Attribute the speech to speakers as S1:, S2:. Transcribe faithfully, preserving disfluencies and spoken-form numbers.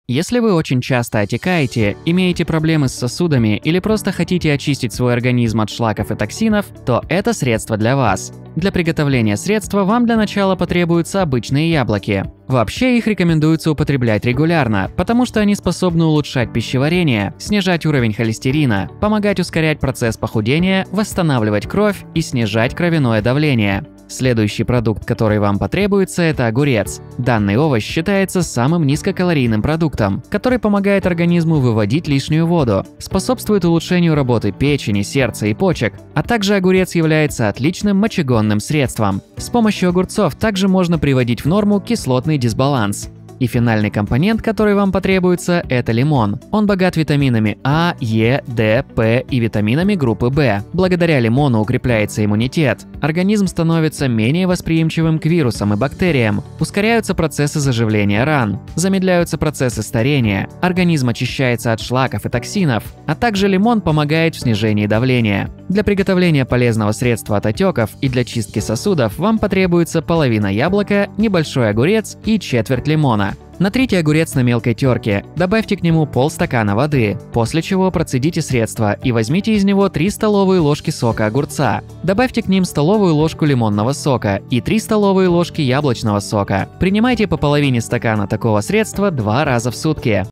S1: Если вы очень часто отекаете, имеете проблемы с сосудами или просто хотите очистить свой организм от шлаков и токсинов, то это средство для вас. Для приготовления средства вам для начала потребуются обычные яблоки. Вообще их рекомендуется употреблять регулярно, потому что они способны улучшать пищеварение, снижать уровень холестерина, помогать ускорять процесс похудения, восстанавливать кровь и снижать кровяное давление. Следующий продукт, который вам потребуется, это огурец. Данный овощ считается самым низкокалорийным продуктом, который помогает организму выводить лишнюю воду, способствует улучшению работы печени, сердца и почек, а также огурец является отличным мочегонным средством. С помощью огурцов также можно приводить в норму кислотный дисбаланс. И финальный компонент, который вам потребуется, это лимон. Он богат витаминами А, Е, Д, П и витаминами группы В. Благодаря лимону укрепляется иммунитет. Организм становится менее восприимчивым к вирусам и бактериям. Ускоряются процессы заживления ран. Замедляются процессы старения. Организм очищается от шлаков и токсинов. А также лимон помогает в снижении давления. Для приготовления полезного средства от отеков и для чистки сосудов вам потребуется половина яблока, небольшой огурец и четверть лимона. Натрите огурец на мелкой терке, добавьте к нему полстакана воды, после чего процедите средство и возьмите из него три столовые ложки сока огурца. Добавьте к ним столовую ложку лимонного сока и три столовые ложки яблочного сока. Принимайте по половине стакана такого средства два раза в сутки.